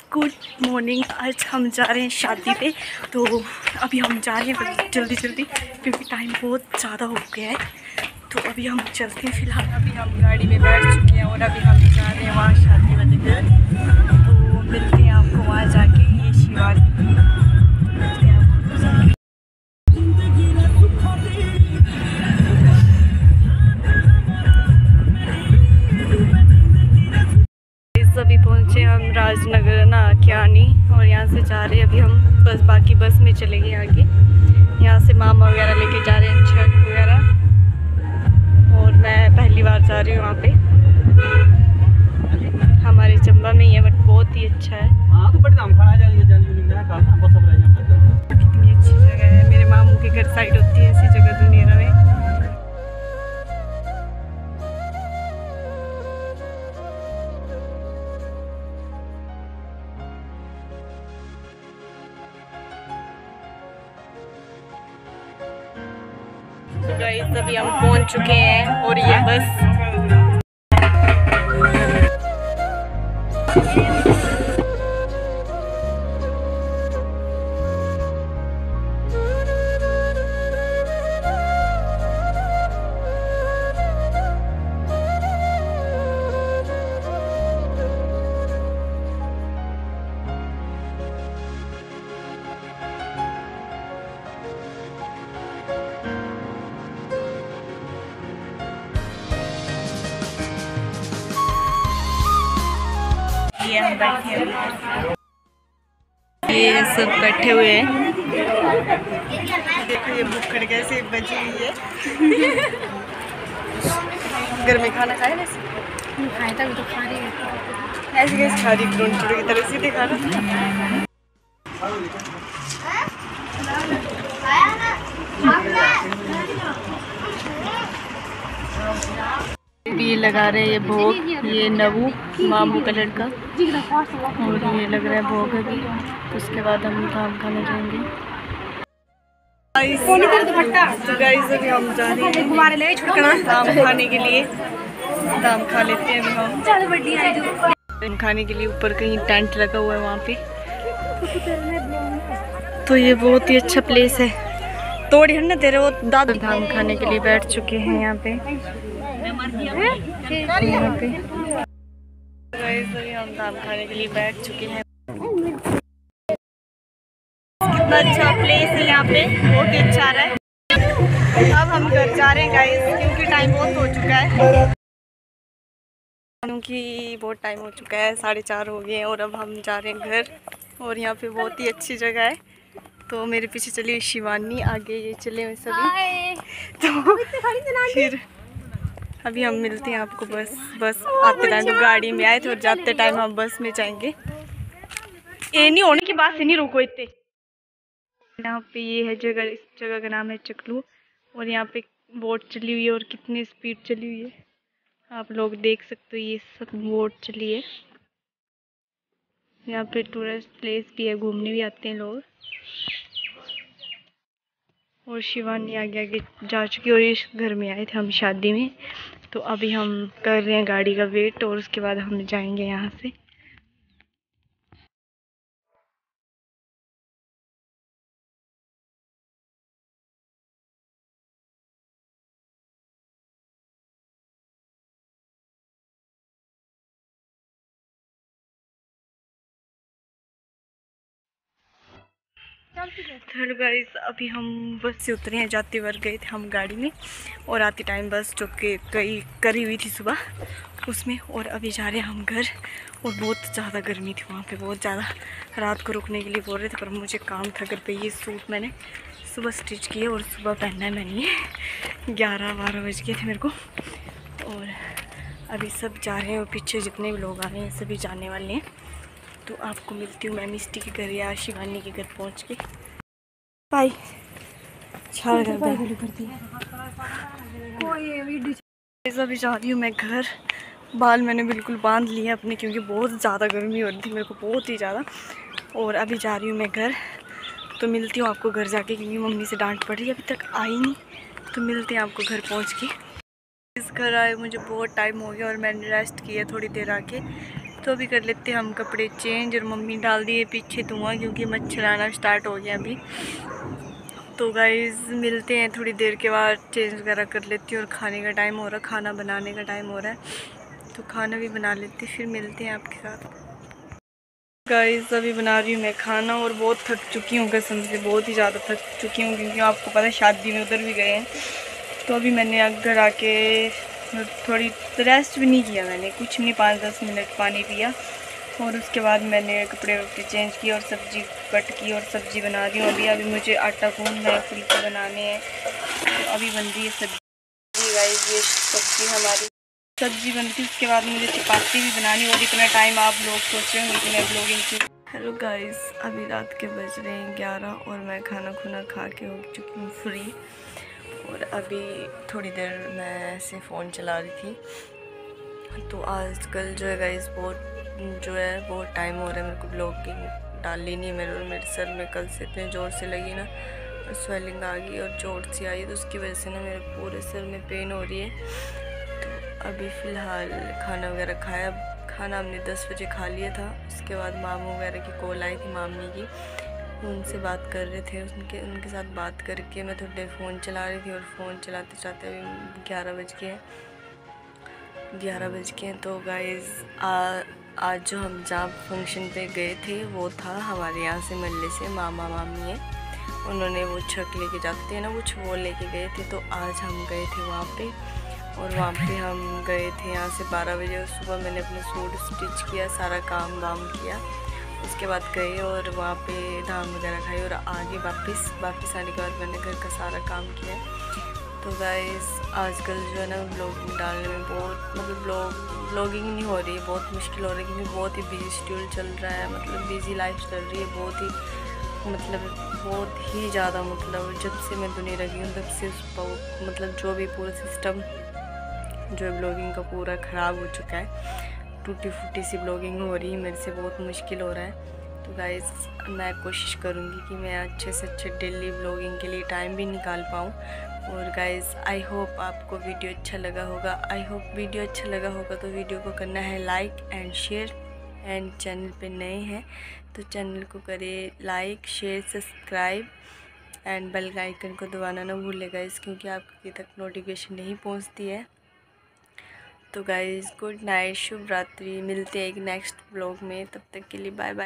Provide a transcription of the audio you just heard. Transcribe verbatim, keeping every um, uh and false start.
Good morning. आज हम जा रहे हैं शादी पे, तो अभी हम जा रहे हैं जल्दी जल्दी क्योंकि टाइम बहुत ज़्यादा हो गया है। तो अभी हम चलते हैं। फिलहाल अभी हम गाड़ी में बैठ चुके हैं और अभी हम जा रहे हैं वहाँ शादी वाले घर। तो मिलते हैं आपको वहाँ जाके। ये शिवानी, मिलते हैं आपको। अभी पहुँचे हम राजनगर ना क्यानी, और यहाँ से जा रहे हैं अभी हम बस, बाकी बस में चलेंगे आगे। यहाँ से मामा वगैरह लेके जा रहे हैं, छठ वगैरह, और मैं पहली बार जा रही हूँ वहाँ पे। हमारे चंबा में ही है बट बहुत ही अच्छा है। कितनी अच्छी जगह है, मेरे मामू के घर साइड होती है ऐसी जगह दुनिया में। गाइस अभी हम पहुंच चुके हैं और ये बस ये हम बैठे हैं, ये सब बैठे हुए हैं। देखो ये भूख कैसे बजी हुई है। घर में खाना खाए वैसे खाए तभी तो खा रही है, ऐसे कैसे खा रही ग्रोन की तरह सीधे खाना। ये लगा रहे हैं ये भोग, ये नवू मामू का लड़का, और ये लग रहा है भोग अभी। तो उसके बाद हम धाम खाने जाएंगे। तो गाइस अभी हम जा रहे हैं धाम खाने के लिए। धाम खा लेते हैं अभी हम। धाम खाने के लिए ऊपर कहीं टेंट लगा हुआ है वहाँ पे। तो ये बहुत ही अच्छा प्लेस है। तोड़ी है ना तेरे वो दादा। धाम खाने के लिए बैठ चुके हैं यहाँ पे, यहाँ पे। हम धाम खाने के लिए बैठ चुके हैं। कितना अच्छा प्लेस है यहाँ पे, बहुत ही अच्छा रहा है। अब हम घर जा रहे हैं गाइस क्योंकि टाइम बहुत हो चुका है, क्योंकि बहुत टाइम हो चुका है, साढ़े चार हो गए हैं। और अब हम जा रहे हैं घर। और यहाँ पे बहुत ही अच्छी जगह है। तो मेरे पीछे चली शिवानी, आगे ये चले हुए सभी। तो फिर अभी हम मिलते हैं आपको बस बस आते टाइम। तो गाड़ी में आए थे और जाते टाइम हम बस में जाएंगे। ये नहीं होने की बात से नहीं रुको इतने। यहाँ पे ये है जगह, इस जगह का नाम है चकलू। और यहाँ पे बोट चली हुई है और कितनी स्पीड चली हुई है आप लोग देख सकते हो। ये सब बोट चली है। यहाँ पे टूरिस्ट प्लेस भी है, घूमने भी आते हैं लोग। और शिवानी आगे आगे जा चुकी है और इस घर में आए थे हम शादी में। तो अभी हम कर रहे हैं गाड़ी का वेट और उसके बाद हम जाएंगे यहाँ से। हेलो गाइस, अभी हम बस से उतरे हैं। जाते वर्ग गए थे हम गाड़ी में और आते टाइम बस जो कि कई करी हुई थी सुबह उसमें। और अभी जा रहे हैं हम घर। और बहुत ज़्यादा गर्मी थी वहाँ पे, बहुत ज़्यादा। रात को रुकने के लिए बोल रहे थे पर मुझे काम था घर पे। ये सूट मैंने सुबह स्टिच किया और सुबह पहनना है मैंने। ये ग्यारह बारह बज गए थे मेरे को। और अभी सब जा रहे हैं और पीछे जितने भी लोग आ रहे हैं सभी जाने वाले हैं। तो आपको मिलती हूँ मैं मिस्टी के घर या शिवानी के घर पहुँच के। बाय। अभी जा रही हूँ मैं घर। बाल मैंने बिल्कुल बांध लिए अपने क्योंकि बहुत ज़्यादा गर्मी हो रही थी मेरे को, बहुत ही ज़्यादा। और अभी जा रही हूँ मैं घर। तो मिलती हूँ आपको घर जाके क्योंकि मम्मी से डांट पड़ रही है, अभी तक आई नहीं। तो मिलते हैं आपको घर पहुँच के। इस घर आए मुझे बहुत टाइम हो गया और मैंने रेस्ट किया थोड़ी देर आके। तो अभी कर लेते हैं हम कपड़े चेंज, और मम्मी डाल दिए पीछे धुआं क्योंकि मच्छर आना स्टार्ट हो गया अभी। तो गाइज़ मिलते हैं थोड़ी देर के बाद, चेंज वगैरह कर लेती हूँ और खाने का टाइम हो रहा है, खाना बनाने का टाइम हो रहा है, तो खाना भी बना लेते, फिर मिलते हैं आपके साथ। गाइज़ अभी बना रही हूँ मैं खाना और बहुत थक चुकी हूँ, कसम से बहुत ही ज़्यादा थक चुकी हूँ, क्योंकि आपको पता है शादी में उधर भी गए हैं। तो अभी मैंने घर आके थोड़ी रेस्ट भी नहीं किया मैंने, कुछ नहीं, पाँच दस मिनट पानी पिया और उसके बाद मैंने कपड़े वपड़े चेंज किए और सब्ज़ी कट की और सब्ज़ी बना रही हूँ अभी। अभी मुझे आटा गूंदना है, फुलके बनाने हैं, तो अभी बन रही है सब्ज़ी। गाइस ये सब्ज़ी हमारी सब्ज़ी बनती है, उसके बाद मुझे चपाती भी बनानी, और इतना टाइम आप लोग सोच रहे होंगे कि मैं ब्लॉगिंग की। हेलो गाइस, अभी रात के बज रहे हैं ग्यारह और मैं खाना खुना खा के हो चुकी हूँ फ्री, और अभी थोड़ी देर मैं ऐसे फ़ोन चला रही थी। तो आजकल जो है गाइस बहुत जो है बहुत टाइम हो रहा है मेरे को ब्लॉगिंग डालनी नहीं है मेरे, और मेरे सर में कल से इतने ज़ोर से लगी ना, और स्वेलिंग आ गई और चोट सी आई, तो उसकी वजह से ना मेरे पूरे सर में पेन हो रही है। तो अभी फ़िलहाल खाना वगैरह खाया, खाना हमने दस बजे खा लिया था। उसके बाद मामू वगैरह की कॉल आई थी, मामी की, उनसे बात कर रहे थे, उनके उनके साथ बात करके मैं थोड़ी देर फ़ोन चला रही थी, और फ़ोन चलाते चलाते अभी ग्यारह बज गए ग्यारह बज गए तो गाइज़ आज जो हम जहाँ फंक्शन पे गए थे वो था हमारे यहाँ से मोहल्ले से मामा मामी है, उन्होंने वो छक लेके जाते हैं ना, कुछ वो लेके गए थे, तो आज हम गए थे वहाँ पे। और वहाँ पे हम गए थे यहाँ से बारह बजे, और सुबह मैंने अपना सूट स्टिच किया, सारा काम वाम किया, उसके बाद गए और वहाँ पे धाम वगैरह खाई, और आगे वापस वापस आने के बाद मैंने घर का सारा काम किया। तो गाइस आजकल जो है ना ब्लॉगिंग डालने में बहुत मतलब ब्लॉग ब्लॉगिंग नहीं हो रही है, बहुत मुश्किल हो रही है, क्योंकि बहुत ही बिजी शेड्यूल चल रहा है, मतलब बिजी लाइफ चल रही है, बहुत ही मतलब बहुत ही ज़्यादा, मतलब जब से मैं दुनिया लगी हूँ तब से उस मतलब जो भी पूरा सिस्टम जो है ब्लॉगिंग का पूरा ख़राब हो चुका है, टूटी फूटी सी ब्लॉगिंग हो रही है, मेरे से बहुत मुश्किल हो रहा है। तो गाइस मैं कोशिश करूँगी कि मैं अच्छे से अच्छे डेली ब्लॉगिंग के लिए टाइम भी निकाल पाऊँ। और गाइस आई होप आपको वीडियो अच्छा लगा होगा, आई होप वीडियो अच्छा लगा होगा तो वीडियो को करना है like and share, and channel पे नए हैं तो चैनल को करें like share subscribe, and bell icon को दबाना ना भूलें गाइस, क्योंकि आपके तक नोटिफिकेशन नहीं पहुंचती है। तो गाइस गुड नाइट, शुभ रात्रि, मिलते हैं एक नेक्स्ट ब्लॉग में, तब तक के लिए बाय बाय।